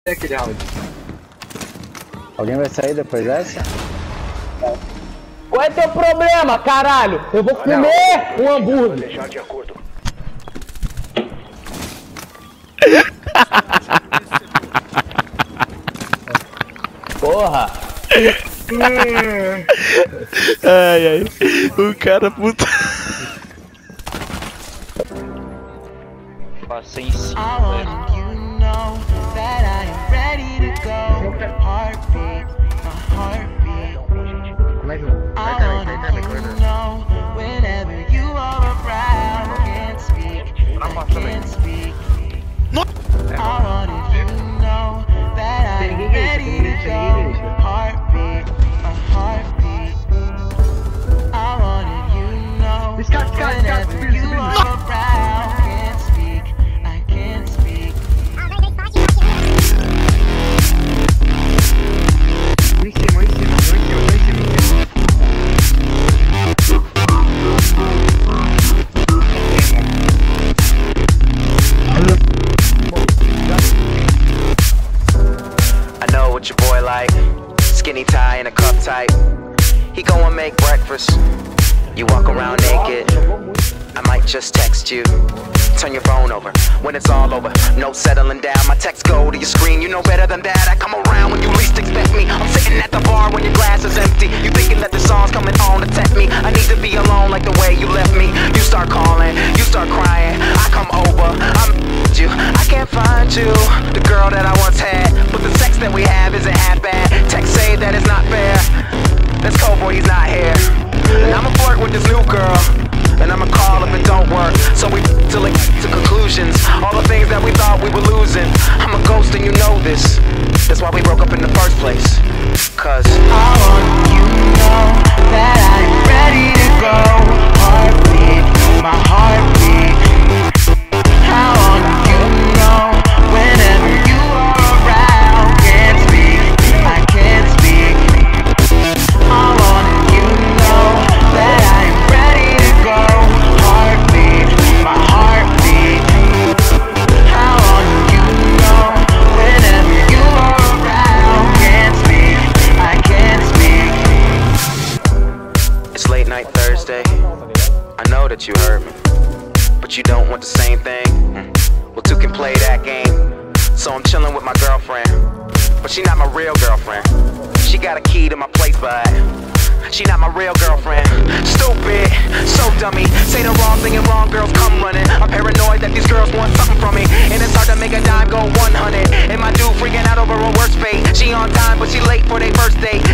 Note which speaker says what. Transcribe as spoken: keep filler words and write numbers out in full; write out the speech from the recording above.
Speaker 1: aquele round.
Speaker 2: Alguém vai sair depois dessa?
Speaker 3: Qual é teu problema, caralho? Eu vou comer um hambúrguer.
Speaker 4: Deixar de acordo.
Speaker 3: Porra!
Speaker 5: Ai, ai. O cara puta.
Speaker 6: Passei em cima.
Speaker 1: Como é que vai, cara? Vai, vai, vai, vai. Não passa também.
Speaker 5: Não.
Speaker 1: Tem ninguém que tem ninguém que Escape, escape, escape, espírito, em cima, em cima, em cima, em cima, em cima.
Speaker 7: I know what your boy like. Skinny tie and a cup tight. He go and make breakfast. You walk around naked. I might just text you. Turn your phone over when it's all over. No settling down. My texts go to your screen. You know better than that. I come around when you least expect me. I'm sitting at the bar when your glass is empty. You thinking that the song's coming on to tempt me. I need to be alone like the way you left me. You start calling, you start crying. I come over, I'm you. I can't find you, the girl that I once had. But the sex that we have isn't half bad. Text say that it's not fair. That's cold boy, he's not here. And I'ma flirt with this new girl. And I'ma call if it don't work. So we till it to conclusions. All the things that we thought we were losing. I'm a ghost and you know this. That's why we broke up in the first place. Cause I want you to know that I'm ready to go. Heartbeat, my heartbeat. I want you to know whenever you are around. Can't speak, I can't speak. I want you to know that I'm ready to go. Heartbeat, my heartbeat. I want you to know whenever you are around. Can't speak, I can't speak. It's late night Thursday. I know that you heard me, but you don't want the same thing. Well, two can play that game. So I'm chilling with my girlfriend, but she not my real girlfriend. She got a key to my place, but she not my real girlfriend. Stupid, so dummy. Say the wrong thing and wrong girls come running. I'm paranoid that these girls want something from me, and it's hard to make a dime go one hundred. And my dude freaking out over her worst fate. She on time, but she late for their first date.